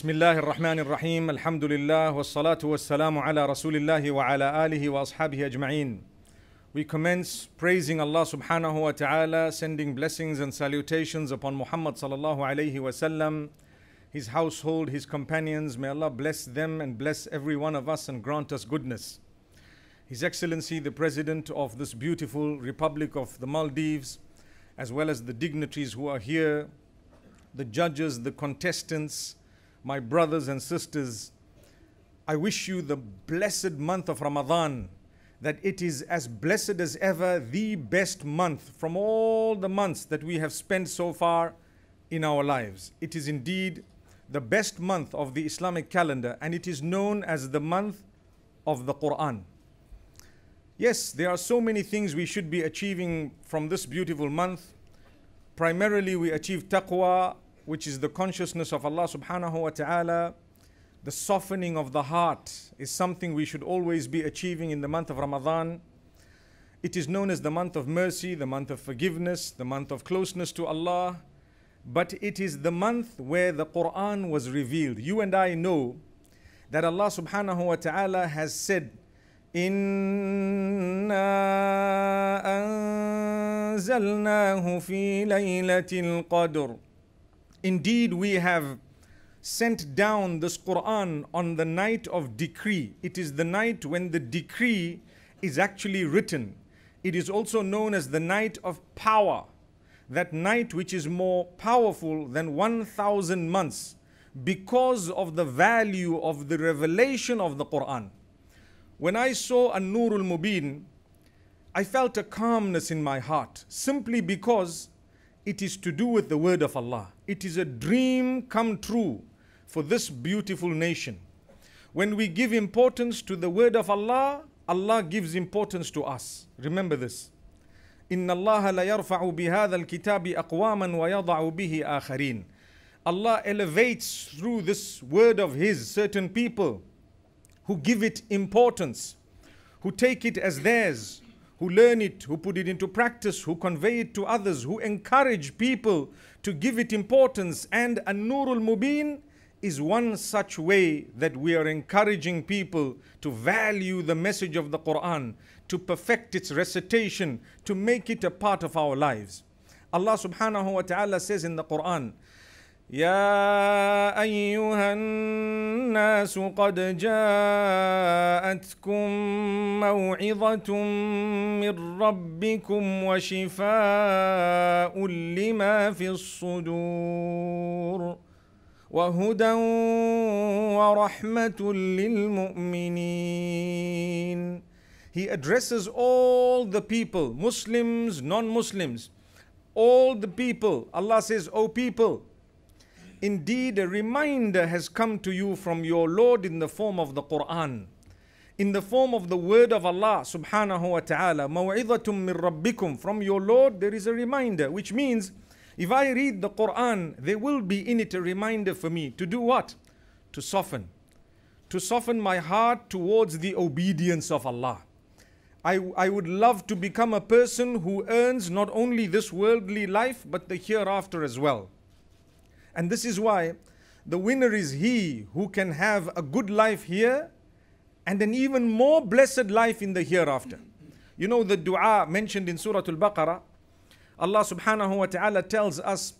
بسم الله الرحمن الرحيم الحمد لله والصلاة والسلام على رسول الله وعلى آله وأصحابه أجمعين. We commence praising Allah subhanahu wa ta'ala, sending blessings and salutations upon Muhammad sallallahu alayhi wa sallam, his household, his companions. May Allah bless them and bless every one of us and grant us goodness. His Excellency the President of this beautiful Republic of the Maldives, as well as the dignitaries who are here, the judges, the contestants, my brothers and sisters, I wish you the blessed month of Ramadan, that it is as blessed as ever, the best month from all the months that we have spent so far in our lives. It is indeed the best month of the Islamic calendar, and it is known as the month of the Quran. Yes, there are so many things we should be achieving from this beautiful month. Primarily, we achieve taqwa, which is the consciousness of Allah subhanahu wa ta'ala. The softening of the heart is something we should always be achieving in the month of Ramadan. It is known as the month of mercy, the month of forgiveness, the month of closeness to Allah. But it is the month where the Quran was revealed. You and I know that Allah subhanahu wa ta'ala has said, إِنَّا أَنزَلْنَاهُ فِي لَيْلَةِ الْقَدْرِ. Indeed, we have sent down this Quran on the night of decree. It is the night when the decree is actually written. It is also known as the night of power. That night which is more powerful than 1,000 months because of the value of the revelation of the Quran. When I saw An-Nurul Mubin, I felt a calmness in my heart simply because it is to do with the word of Allah. It is a dream come true for this beautiful nation. When we give importance to the word of Allah, Allah gives importance to us. Remember this. إِنَّ اللَّهَ لَيَرْفَعُ بِهَذَا الْكِتَابِ أَقْوَامًا وَيَضَعُ بِهِ آخَرِينَ. Allah elevates through this word of His certain people who give it importance, who take it as theirs, who learn it, who put it into practice, who convey it to others, who encourage people to give it importance. And An-Nurul Mubin is one such way that we are encouraging people to value the message of the Quran, to perfect its recitation, to make it a part of our lives. Allah subhanahu wa ta'ala says in the Quran, يا أيها الناس قد جاءتكم موعظة من ربكم وشفاء لما في الصدور وهدى ورحمة للمؤمنين. He addresses all the people, Muslims, non-Muslims, all the people. Allah says, O people, indeed, a reminder has come to you from your Lord in the form of the Quran, in the form of the word of Allah subhanahu wa ta'ala. Maw'idatum min rabbikum. From your Lord there is a reminder, which means if I read the Quran, there will be in it a reminder for me to do what? To soften my heart towards the obedience of Allah. I would love to become a person who earns not only this worldly life but the hereafter as well. And this is why the winner is he who can have a good life here and an even more blessed life in the hereafter. You know the dua mentioned in Surah Al-Baqarah, Allah subhanahu wa ta'ala tells us,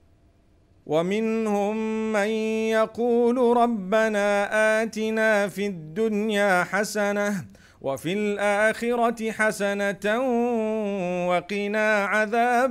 وَمِنْهُمْ مَنْ يَقُولُ رَبَّنَا آتِنَا فِي الدُّنْيَا حَسَنَةً وَفِي الْآخِرَةِ حَسَنَةً وَقِنَا عَذَابَ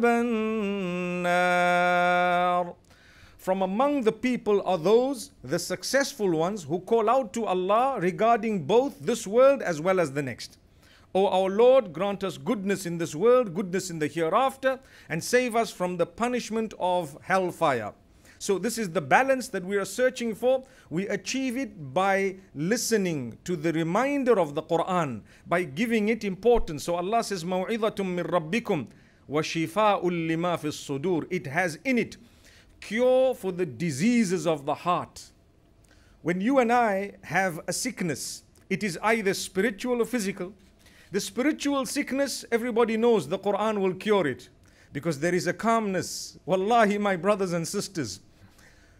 النَّارِ. From among the people are those, the successful ones, who call out to Allah regarding both this world as well as the next. O our Lord, grant us goodness in this world, goodness in the hereafter, and save us from the punishment of hellfire. So this is the balance that we are searching for. We achieve it by listening to the reminder of the Quran, by giving it importance. So Allah says, مَوْعِظَةٌ مِّن رَبِّكُمْ وَشِفَاءٌ لِمَا فِي الصُّدُورِ. It has in it cure for the diseases of the heart. When you and I have a sickness, it is either spiritual or physical. The spiritual sickness, everybody knows the Quran will cure it because there is a calmness. Wallahi, my brothers and sisters,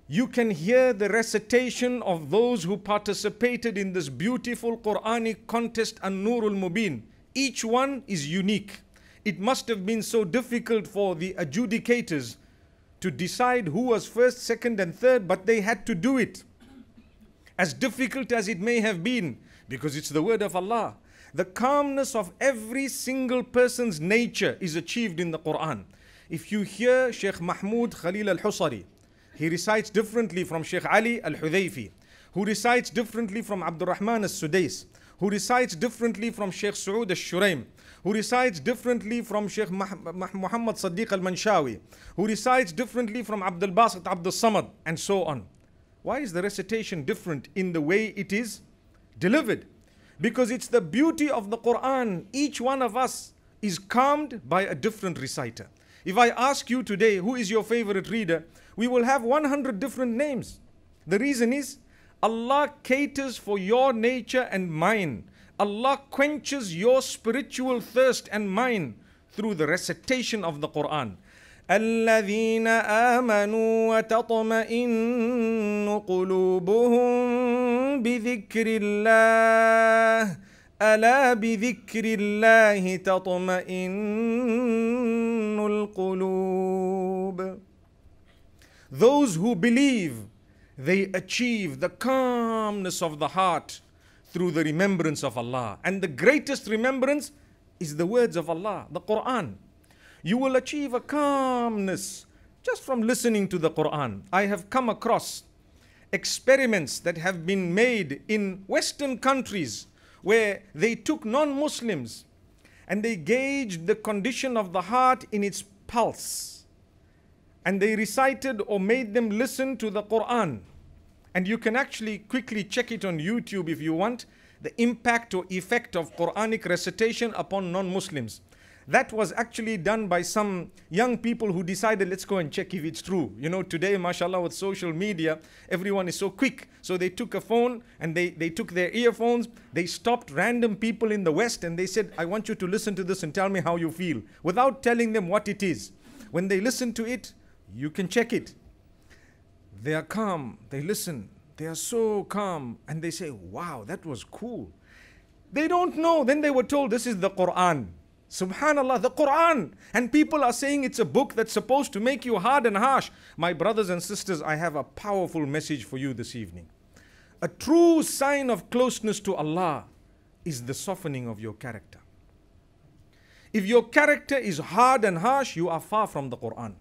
You can hear the recitation of those who participated in this beautiful Quranic contest, An-Nurul Mubin. Each one is unique. It must have been so difficult for the adjudicators to decide who was first, second and third, but they had to do it. As difficult as it may have been, because it's the word of Allah. The calmness of every single person's nature is achieved in the Quran. If you hear Sheikh Mahmoud Khalil al-Husari, he recites differently from Sheikh Ali al-Hudayfi, who recites differently from Abdul Rahman al-Sudais, who recites differently from Sheikh Saud al-Shuraim, who recites differently from Sheikh Muhammad Sadiq al-Manshawi, who recites differently from Abdul Basit Abdul Samad, and so on. Why is the recitation different in the way it is delivered? Because it's the beauty of the Quran. Each one of us is calmed by a different reciter. If I ask you today, who is your favorite reader? We will have 100 different names. The reason is, Allah caters for your nature and mine. Allah quenches your spiritual thirst and mine through the recitation of the Quran. الذين آمنوا وتطمئن قلوبهم بذكر الله ألا بذكر الله تطمئن القلوب. Those who believe, they achieve the calmness of the heart through the remembrance of Allah. And the greatest remembrance is the words of Allah, the Quran. You will achieve a calmness just from listening to the Quran. I have come across experiments that have been made in Western countries where they took non-Muslims and they gauged the condition of the heart in its pulse. And they recited or made them listen to the Quran. And you can actually quickly check it on YouTube if you want, the impact or effect of Quranic recitation upon non-Muslims. That was actually done by some young people who decided, let's go and check if it's true. You know, today, mashallah, with social media, everyone is so quick. So they took a phone and they took their earphones. They stopped random people in the West and they said, I want you to listen to this and tell me how you feel, without telling them what it is. When they listen to it, you can check it. They are calm, they listen, they are so calm, and they say, wow, that was cool. They don't know. Then they were told, this is the Quran. Subhanallah, the Quran. And people are saying it's a book that's supposed to make you hard and harsh. My brothers and sisters, I have a powerful message for you this evening. A true sign of closeness to Allah is the softening of your character. If your character is hard and harsh, you are far from the Quran.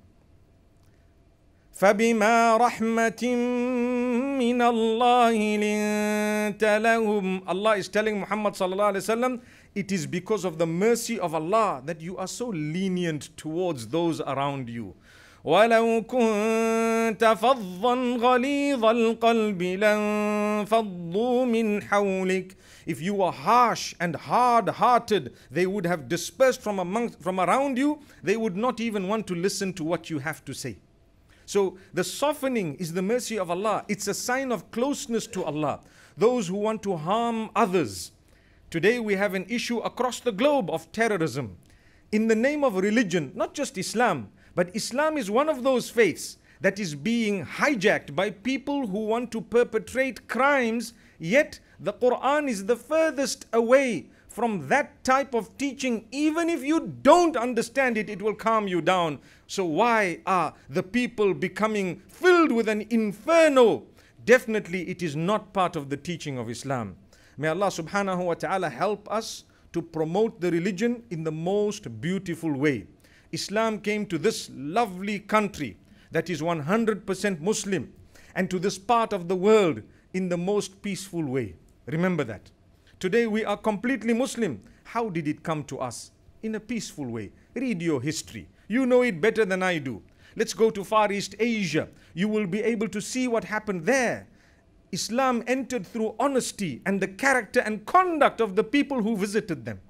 فَبِمَا رَحْمَةٍ مِّنَ اللَّهِ لِنْتَ لَهُمْ. Allah is telling Muhammad sallallahu alaihi wasallam, it is because of the mercy of Allah that you are so lenient towards those around you. وَلَوْ كُنْتَ فَظًّا غَلِيظَ الْقَلْبِ لَانْفَضُّوا مِنْ حَوْلِكَ. If you were harsh and hard-hearted, they would have dispersed from around you. They would not even want to listen to what you have to say. So the softening is the mercy of Allah. It's a sign of closeness to Allah. Those who want to harm others. Today we have an issue across the globe of terrorism. In the name of religion, not just Islam, but Islam is one of those faiths that is being hijacked by people who want to perpetrate crimes, yet the Quran is the furthest away from that type of teaching. Even if you don't understand it, it will calm you down. So why are the people becoming filled with an inferno? Definitely it is not part of the teaching of Islam. May Allah subhanahu wa ta'ala help us to promote the religion in the most beautiful way. Islam came to this lovely country that is 100% Muslim and to this part of the world in the most peaceful way. Remember that. Today we are completely Muslim. How did it come to us? In a peaceful way. Read your history. You know it better than I do. Let's go to Far East Asia. You will be able to see what happened there. Islam entered through honesty and the character and conduct of the people who visited them.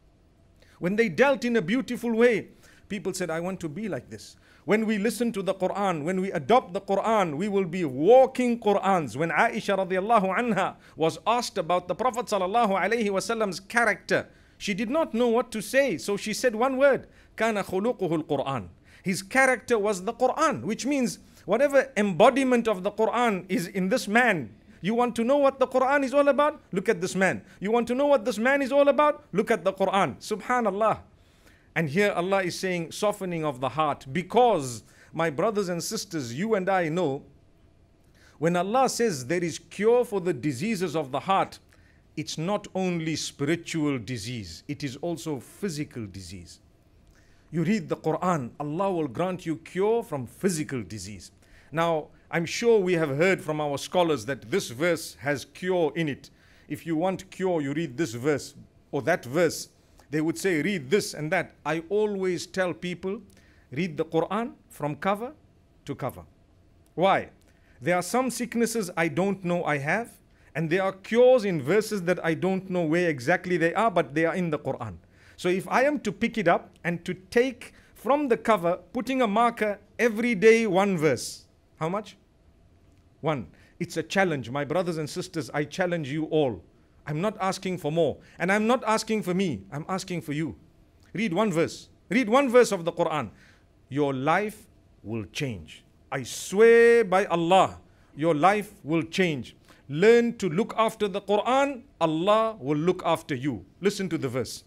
When they dealt in a beautiful way, people said, I want to be like this. When we listen to the Quran, when we adopt the Quran, we will be walking Qurans. When Aisha radiallahu anha was asked about the Prophet sallallahu alaihi wasallam's character, she did not know what to say. So she said one word, كَانَ خُلُقُهُ الْقُرْآنِ. His character was the Quran, which means Whatever embodiment of the Quran is in this man. You want to know what the Quran is all about? Look at this man. You want to know what this man is all about? Look at the Quran. Subhanallah. And here Allah is saying softening of the heart, because my brothers and sisters, you and I know, when Allah says there is cure for the diseases of the heart, it's not only spiritual disease, it is also physical disease. You read the Quran, Allah will grant you cure from physical disease. Now, I'm sure we have heard from our scholars that this verse has cure in it. If you want cure, you read this verse or that verse. They would say, read this and that. I always tell people, read the Quran from cover to cover. Why? There are some sicknesses I don't know I have, and there are cures in verses that I don't know where exactly they are, but they are in the Quran. So if I am to pick it up and to take from the cover, putting a marker every day, one verse. How much? One. It's a challenge. My brothers and sisters, I challenge you all. I'm not asking for more. And I'm not asking for me. I'm asking for you. Read one verse. Read one verse of the Quran. Your life will change. I swear by Allah, your life will change. Learn to look after the Quran. Allah will look after you. Listen to the verse.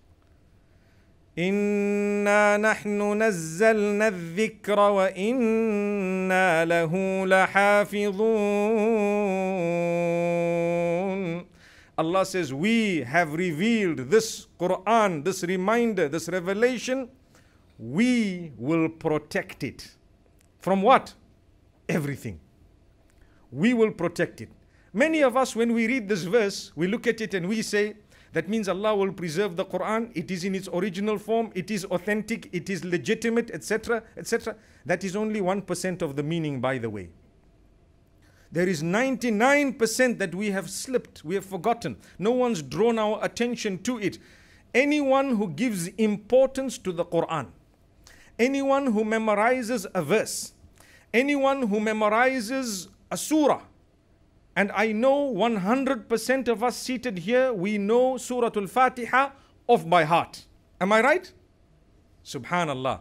إِنَّا نَحْنُ نَزَّلْنَا الذِّكْرَ وَإِنَّا لَهُ لَحَافِظُونَ. Allah says, we have revealed this Quran, this reminder, this revelation. We will protect it. From what? Everything. We will protect it. Many of us, when we read this verse, we look at it and we say, that means Allah will preserve the Quran. It is in its original form. It is authentic. It is legitimate, etc., etc. That is only 1% of the meaning, by the way. There is 99% that we have slipped. We have forgotten. No one's drawn our attention to it. Anyone who gives importance to the Quran, anyone who memorizes a verse, anyone who memorizes a surah, and I know 100% of us seated here, we know Surah Al-Fatiha off by heart. Am I right? Subhanallah.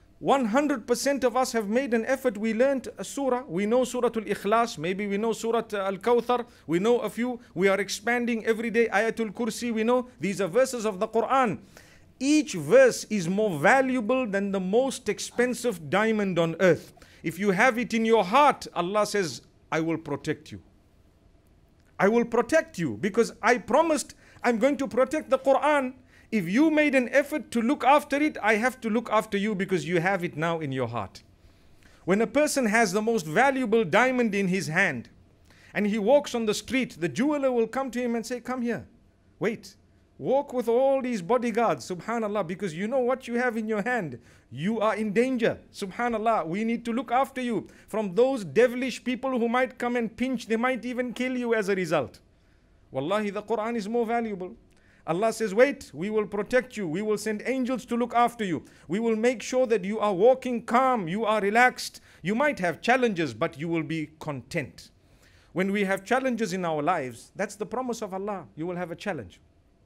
100% of us have made an effort. We learned a surah. We know Surah Al-Ikhlas. Maybe we know Surah Al-Kawthar. We know a few. We are expanding every day. Ayatul Kursi. We know these are verses of the Quran. Each verse is more valuable than the most expensive diamond on earth. If you have it in your heart, Allah says, I will protect you. I will protect you because I promised I'm going to protect the Quran. If you made an effort to look after it, I have to look after you because you have it now in your heart. When a person has the most valuable diamond in his hand and he walks on the street, the jeweler will come to him and say, come here, wait. Walk with all these bodyguards, subhanallah, because you know what you have in your hand. You are in danger, subhanallah. We need to look after you from those devilish people who might come and pinch. They might even kill you as a result. Wallahi, the Quran is more valuable. Allah says, wait, we will protect you. We will send angels to look after you. We will make sure that you are walking calm, you are relaxed. You might have challenges, but you will be content. When we have challenges in our lives, that's the promise of Allah. You will have a challenge.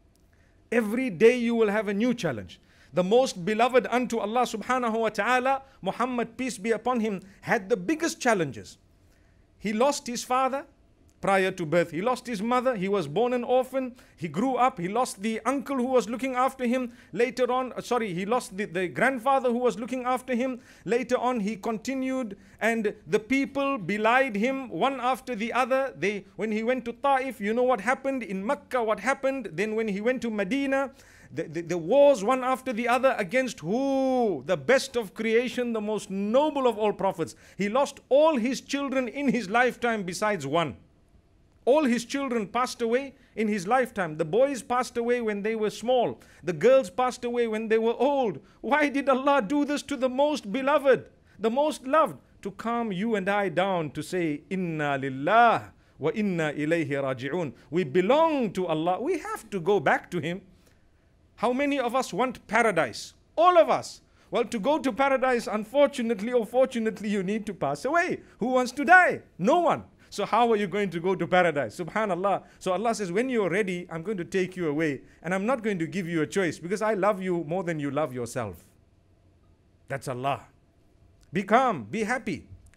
Every day you will have a new challenge. The most beloved unto Allah subhanahu wa ta'ala, Muhammad, peace be upon him, had the biggest challenges. He lost his father prior to birth. He lost his mother. He was born an orphan. He grew up. He lost the uncle who was looking after him. Later on, he lost the grandfather who was looking after him. Later on, he continued and the people belied him one after the other. When he went to Ta'if, you know what happened? In Mecca, what happened? Then when he went to Medina, the wars one after the other against who? The best of creation, the most noble of all prophets. He lost all his children in his lifetime besides one. All his children passed away in his lifetime. The boys passed away when they were small. The girls passed away when they were old. Why did Allah do this to the most beloved, the most loved? To calm you and I down to say, Inna lillah wa inna ilayhi raji'un. We belong to Allah. We have to go back to Him. How many of us want paradise? All of us. Well, to go to paradise, unfortunately or fortunately, you need to pass away. Who wants to die? No one. So how are you going to go to paradise? Subhanallah. So Allah says, when you're ready, I'm going to take you away. And I'm not going to give you a choice because I love you more than you love yourself. That's Allah. Be calm. Be happy.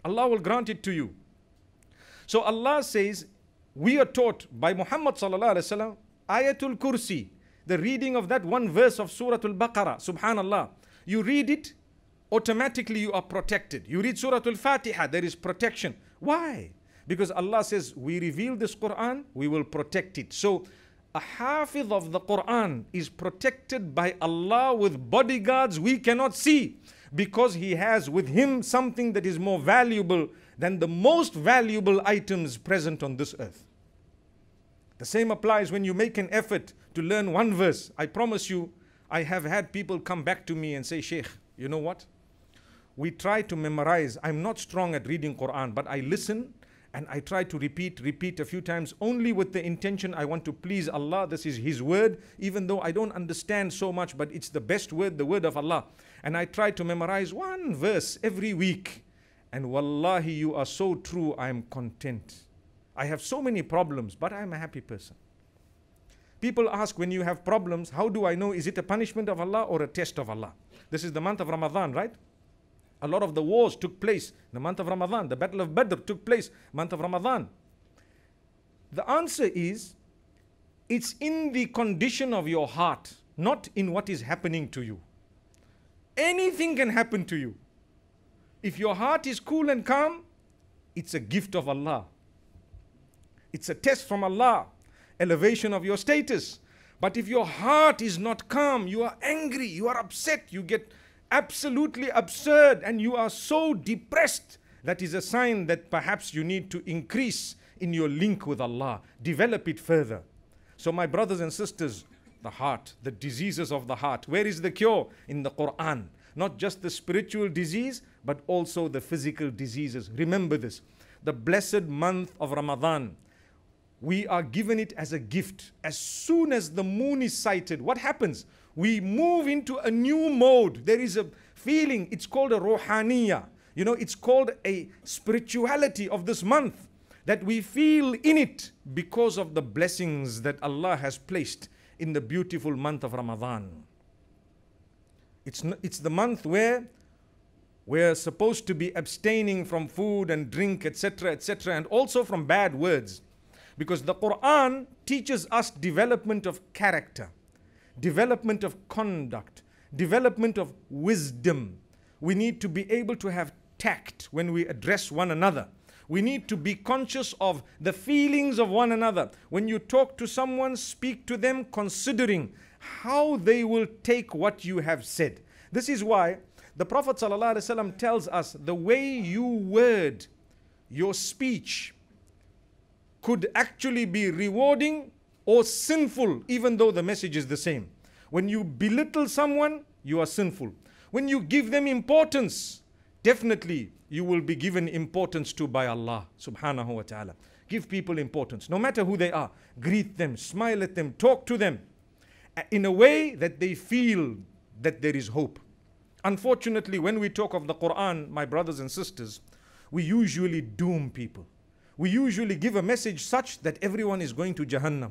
Allah will grant it to you. So Allah says, we are taught by Muhammad sallallahu alaihi wasallam, Ayatul Kursi, the reading of that one verse of Surah Al-Baqarah, subhanallah. You read it, automatically you are protected. You read Surah Al-Fatiha, there is protection. Why? Because Allah says, we reveal this Quran, we will protect it. So, a hafiz of the Quran is protected by Allah with bodyguards we cannot see, because he has with him something that is more valuable than the most valuable items present on this earth. The same applies when you make an effort to learn one verse. I promise you, I have had people come back to me and say, Sheikh, you know what? We try to memorize. I'm not strong at reading Quran, but I listen and I try to repeat a few times, only with the intention I want to please Allah. This is His word, even though I don't understand so much, but it's the best word, the word of Allah. And I try to memorize one verse every week. And wallahi, you are so true, I am content. I have so many problems, but I am a happy person. People ask, when you have problems, how do I know, is it a punishment of Allah or a test of Allah? This is the month of Ramadan, right? A lot of the wars took place in the month of Ramadan. The Battle of Badr took place month of Ramadan. The answer is, it's in the condition of your heart, not in what is happening to you. Anything can happen to you. If your heart is cool and calm, it's a gift of Allah. It's a test from Allah, elevation of your status. But if your heart is not calm, you are angry, you are upset, you get absolutely absurd, and you are so depressed, that is a sign that perhaps you need to increase in your link with Allah, develop it further. So my brothers and sisters, the heart, the diseases of the heart, where is the cure? In the Quran. Not just the spiritual disease, but also the physical diseases. Remember this, the blessed month of Ramadan, we are given it as a gift. As soon as the moon is sighted, what happens? We move into a new mode. There is a feeling, it's called a rohaniya. You know, it's called a spirituality of this month that we feel in it because of the blessings that Allah has placed in the beautiful month of Ramadan. It's the month where we're supposed to be abstaining from food and drink, etc., and also from bad words. Because the Quran teaches us development of character, development of conduct, development of wisdom. We need to be able to have tact when we address one another. We need to be conscious of the feelings of one another. When you talk to someone, speak to them considering how they will take what you have said. This is why the Prophet ﷺ tells us the way you word your speech could actually be rewarding or sinful, even though the message is the same. When you belittle someone, you are sinful. When you give them importance, definitely you will be given importance to by Allah subhanahu wa ta'ala. Give people importance, no matter who they are. Greet them, smile at them, talk to them in a way that they feel that there is hope. Unfortunately, when we talk of the Quran, my brothers and sisters, we usually doom people. We usually give a message such that everyone is going to Jahannam.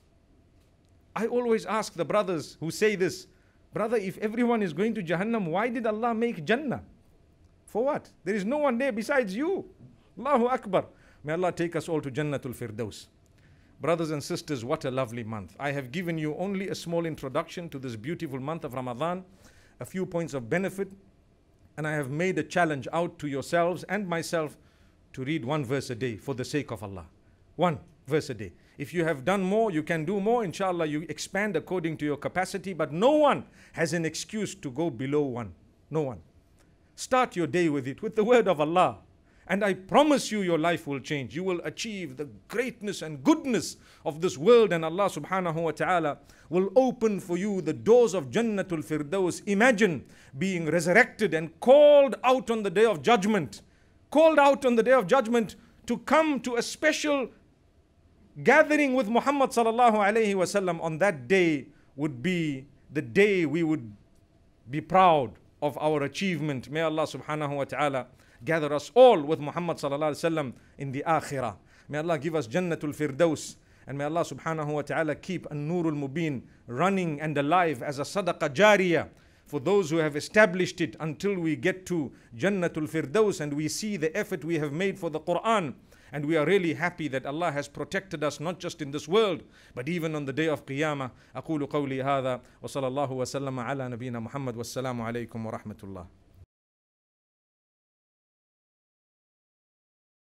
I always ask the brothers who say this, brother, if everyone is going to Jahannam, why did Allah make Jannah? For what? There is no one there besides you. Allahu Akbar. May Allah take us all to Jannatul Firdaus. Brothers and sisters, what a lovely month. I have given you only a small introduction to this beautiful month of Ramadan, a few points of benefit, and I have made a challenge out to yourselves and myself to read one verse a day for the sake of Allah. One verse a day. If you have done more, you can do more. Inshallah, you expand according to your capacity, but no one has an excuse to go below one. No one. Start your day with it, with the word of Allah. And I promise you, your life will change. You will achieve the greatness and goodness of this world, and Allah subhanahu wa ta'ala will open for you the doors of Jannatul Firdaus. Imagine being resurrected and called out on the day of judgment. Called out on the day of judgment to come to a special gathering with Muhammad sallallahu alayhi wasallam. On that day would be the day we would be proud of our achievement. May Allah subhanahu wa ta'ala gather us all with Muhammad sallallahu alayhi wasallam in the akhirah. May Allah give us Jannatul Firdaus, and may Allah subhanahu wa ta'ala keep An-Nurul Mubin running and alive as a sadaqah jariyah for those who have established it until we get to Jannatul Firdaus and we see the effort we have made for the Quran. And we are really happy that Allah has protected us not just in this world, but even on the day of Qiyamah. أقول قولي هذا وصلى الله وسلم على نبينا محمد والسلام عليكم ورحمة الله.